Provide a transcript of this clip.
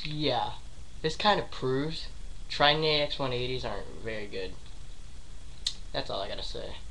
Yeah, this kind of proves Tritton ax180s aren't very good. That's all I gotta say.